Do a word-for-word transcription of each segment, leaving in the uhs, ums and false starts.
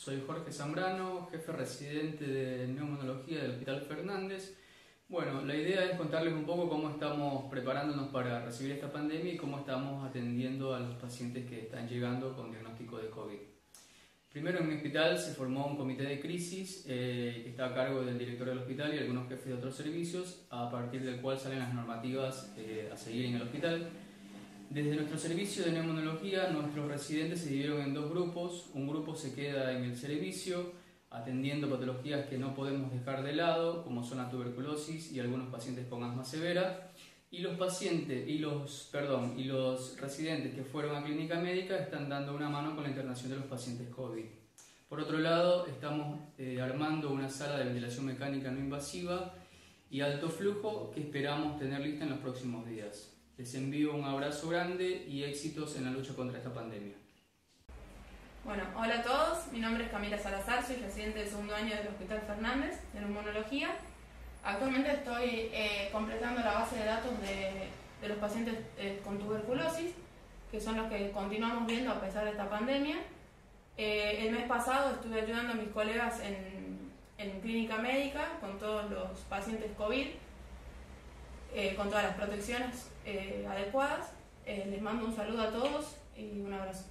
soy Jorge Zambrano, jefe residente de neumonología del Hospital Fernández. Bueno, la idea es contarles un poco cómo estamos preparándonos para recibir esta pandemia y cómo estamos atendiendo a los pacientes que están llegando con diagnóstico de COVID. Primero, en mi hospital se formó un comité de crisis eh, que está a cargo del director del hospital y algunos jefes de otros servicios, a partir del cual salen las normativas eh, a seguir en el hospital. Desde nuestro servicio de neumonología, nuestros residentes se dividieron en dos grupos. Un grupo se queda en el servicio atendiendo patologías que no podemos dejar de lado, como son la tuberculosis y algunos pacientes con asma severa. Y los pacientes y los, perdón, y los residentes que fueron a clínica médica están dando una mano con la internación de los pacientes COVID. Por otro lado, estamos eh, armando una sala de ventilación mecánica no invasiva y alto flujo que esperamos tener lista en los próximos días. Les envío un abrazo grande y éxitos en la lucha contra esta pandemia. Bueno, hola a todos, mi nombre es Camila Salazar, soy residente del segundo año del Hospital Fernández, de neumonología. Actualmente estoy eh, completando la base de datos de, de los pacientes eh, con tuberculosis, que son los que continuamos viendo a pesar de esta pandemia. Eh, el mes pasado estuve ayudando a mis colegas en, en clínica médica con todos los pacientes COVID, eh, con todas las protecciones eh, adecuadas. Eh, les mando un saludo a todos y un abrazo.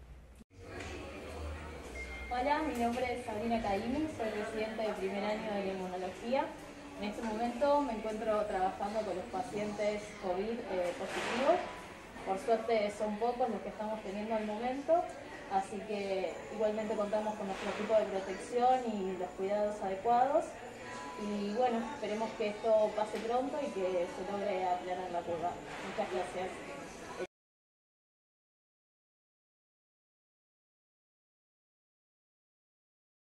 Hola, mi nombre es Sabrina Caimi, soy residente de primer año de neumonología. En este momento me encuentro trabajando con los pacientes COVID eh, positivos. Por suerte son pocos los que estamos teniendo al momento, así que igualmente contamos con nuestro equipo de protección y los cuidados adecuados. Y bueno, esperemos que esto pase pronto y que se logre aplanar la curva. Muchas gracias.